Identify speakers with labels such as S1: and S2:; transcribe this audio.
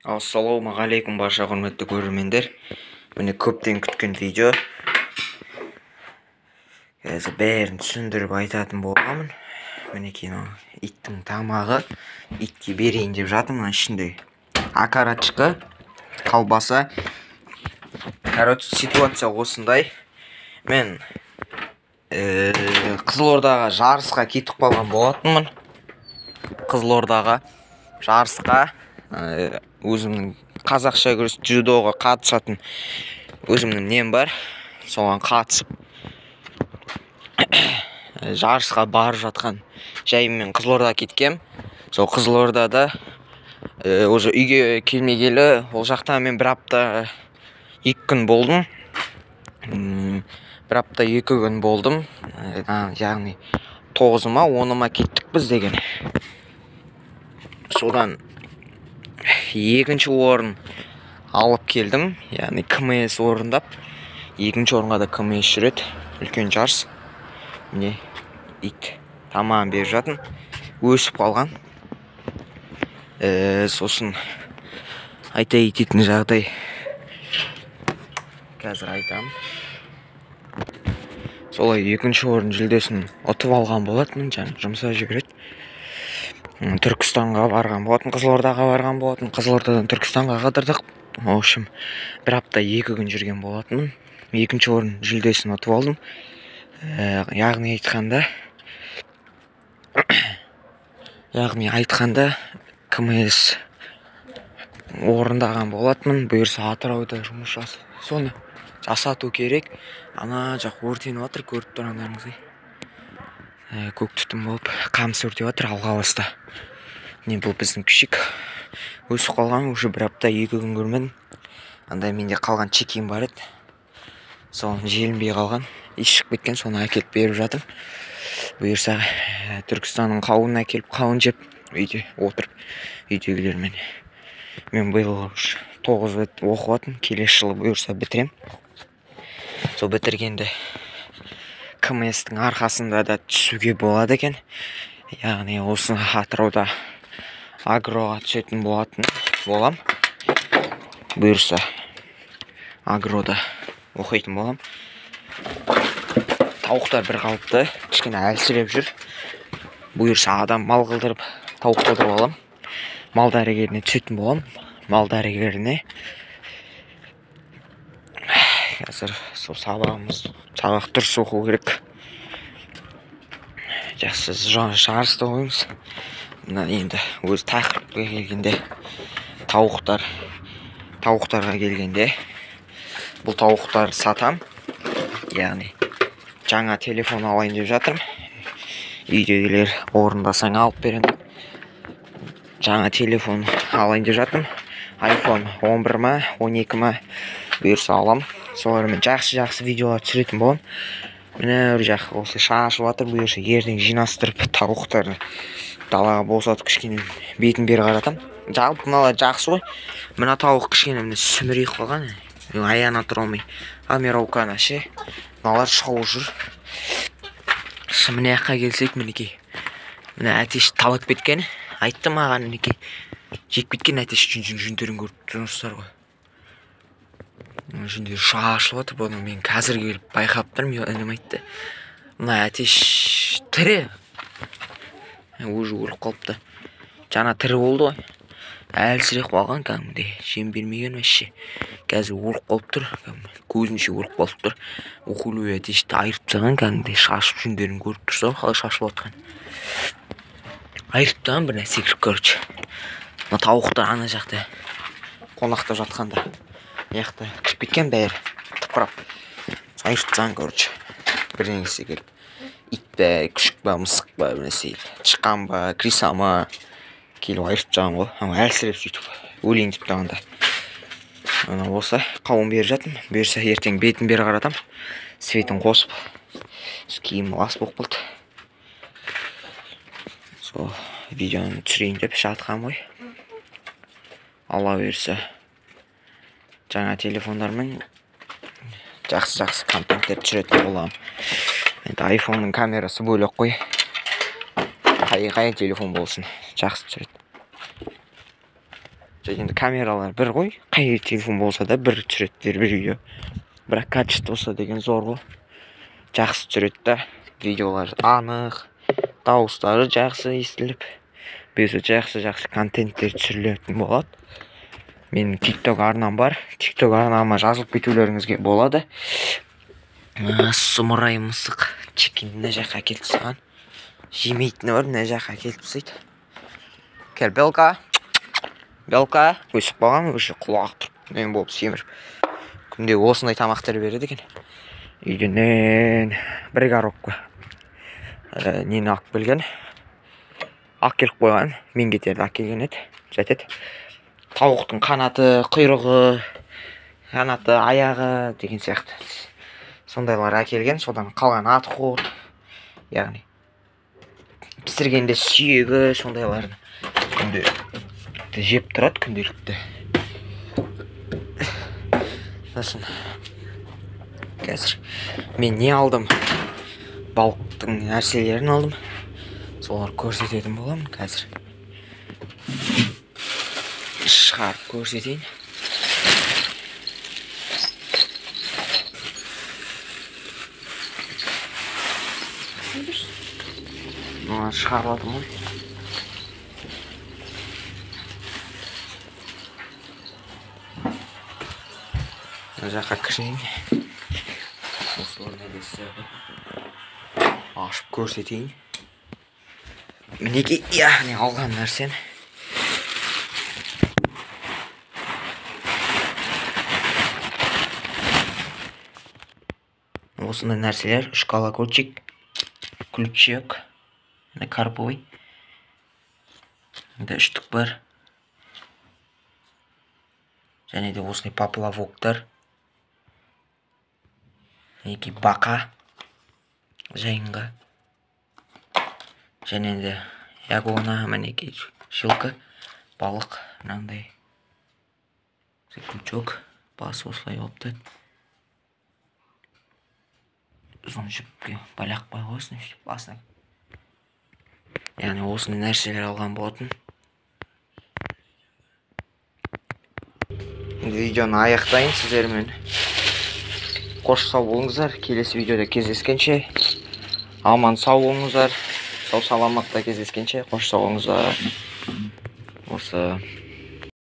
S1: Ассалаумағалейкум барша құрметті көрермендер. Міне көптен күткен видео. Қазір бәрін түсіндіріп айтатын боламын. Мінекей иттің тамағы. Итке берейін деп жатырмын. Ішінде окорочка, колбаса. Короче, ситуация осындай. Мен Қызылордаға жарысқа кетіп қалған болатынмын. Қызылордаға жарысқа өзімнің қазақша күрес джудоға қатысатын өзімнің нем бар. Соған қатысып жарысқа барып жатқан жайыммен Қызылордаға кеткем. Сол Қызылордада уже үйге келмегелі, ол жақта мен бір апта 2 күн болдым. Бір апта 2 күн болдым. Яғни 9-ма 10-ма кеттік біз деген. Содан екінші орын алып келдім, яғни КМС орындап. Екінші орынға да КМС жүреді, үлкен жарыс. Міне ит тамағын беріп жатын, өсіп қалған. Сосын айта кететін жағдай қазір айтамын. Солай екінші орын жүлдесін ұтып алған болатын, жаңа жұмысқа жүгіреді. Түркістанға барған болатын, Қызылордаға барған болатын, Қызылордадан Түркістанға қыдырдық. В общем, бір апта 2 күн жүрген болатынмын. Екінші орын жүлдесін ұтып алдым. Яғни айтқанда КМС орындаған болатынмын. Бұйырса Атырауда жұмыс соны жасату керек. Ана жақ өртеніп жатыр, көріп тұрғандарыңыздай. Көк түтін болып қамыс өртеп жатыр алға баста. Не бұл біздің күшік өсіп қалған, уже бір апта 2 күн көрмедім. Андай менде қалған чекин бар еді. Соны желінбей қалған, ит шығып кеткен, соны әкеліп беріп жатыр. Бұйырса Түркістанның қауынын әкеліп қауын жеп үйде отырып үйдегілермен. Мен биыл 9 оқыватым, келесі жылы бұйырса бітірем. Сол бітіргенде КМС-тің арқасында да түсуге болады екен. Яғни осы Атырауда агроға түсетін болам. Бұйырса агрода оқитын болам. Тауықтар бір қалыпты, кішкене әлсіреп жүр. Бұйырса адам мал қылдырып тауықтарды алам. Мал дәрігеріне түсетін болам. Мал дәрігеріне қазір сол сабақ дұрыс оқу керек. Жақсы жарысты ойымыз. Енді өз тақырыпқа келгенде, тауықтарға келгенде, бұл тауықтар сатам. Яғни жаңа телефон алайын деп жатырмын. Үйдегілер орындасаң алып беремін. Жаңа телефон алайын деп жатырмын. iPhone 11 ма, 12 ма бұйырса алам. Солармен жақсы видеолар түсіретін болам. Міне бір жақ осы шашып жатыр, бұйырса ертең жинастырып тауықтарды далаға босатып кішкене бетін бері қаратам. Жалпы мыналар жақсы ғой. Мына тауық кішкене сүмірейіп қалған, аяғына тұра алмай. Амировканы ше, мыналар шауып жүр. Міне жаққа келсек, мінекей. Міне әтеш талып кеткен. Айтты маған мінекей. Жеп кеткен әтеш жүндерін көріп тұрсыздар ғой. Жүндер шашылып жатыр, бұны мен қазір келіп байқап тұрмын, інім айтты. Мына әтеш тірі. Өзі өліп қалыпты. Жаңа тірі болды ғой. Әлсіреп қалған кәдімгідей. Жем бермеген вообще. Қазір өліп қалып тұр. Көзінше өліп қалып тұр. Оқулы әтешті айырып тастаған кәдімгідей, шашып жүндерін көріп тұрса, қалай шашылып жатқан. Айырып тастаған бір нәрсе кіріп, короче. Мына тауықтар ана жақта қонақта жатқанда. Яқта кіріп кеткен бәрі. Тыпырап. Айырып тастаған, короче. Бірдеңесі келіп. Ит бә, күшік бә, мысық бә, бірнәрсе шыққан ба, криса ма келіп айырып тастаған ғой. Әлсіреп сөйтіп өлейін деп тұрғанда. Ана осы қауын беріп жатырмын. Бұйырса ертең бетін бері қаратам. Светін қосып. Киім лас болып қалды. Сол видеоны түсірейін деп жатқам ғой. Алла бұйырса жаңа телефондармен жақсы контенттер түсіретін болам. Енді iPhone-ның камерасы бөлек қой. Қай телефон болсын, жақсы түсіреді. Енді камералар бір ғой, қай телефон болса да бір түсіреді бір видео. Бірақ качествосы деген зор ғой. Жақсы түсіреді да, видеолар анық, дауыстары жақсы естіліп, безі жақсы контенттер түсірілетін болады. Менің TikTok арнам бар. TikTok арнама жазылып кетулеріңізге болады. Сұмырай мысық чекин мына жаққа келіп тастаған. Жемейтіні бар, мына жаққа келіп тастайды. Кел, белка. Белка. Өсіп қалған, өші құлақ тұрып нен болып семіріп. Күнде осындай тамақтар береді екен. Үйденен бір коробка нені алып келген. Келіп қойған, мен кетерді келген еді. Жетеді. Тауықтың қанаты, құйрығы, қанаты, аяғы деген сияқты. Сондайлар әкелген, содан қалған ат қуыр. Яғни пісіргенде сүйегі, сондайларын күнделікті жеп тұрады, күнделікті. Сосын қазір мен не алдым? Балықтың нәрселерін алдым. Солар көрсететін боламын қазір. Шығарып көрсетейін. Шығарып алдым ғой. Мына жаққа кірейін. Осылар нәресі ашып көрсетейін. Мінеки, яғни алған нәрсен. Осындай нәрселер, 3 колокольчик, ключик, карповый. Мында 3 түк бар. Және де осындай поплавоктар. Мінеки бақа жайынға. Және де ягуана, мінеки шилка, балық, мынандай ключок, басы осылай опты. Соны жіпке балақ қойғасын, басына. Яғни осыны нәрселер алған болатын. Енді видеоны аяқтайын сіздермен. Қош сау болыңыздар. Келесі видеода кездескенше. Аман сау болыңыздар. Сау саламатта кездескенше. Қош сау болыңыздар. Осы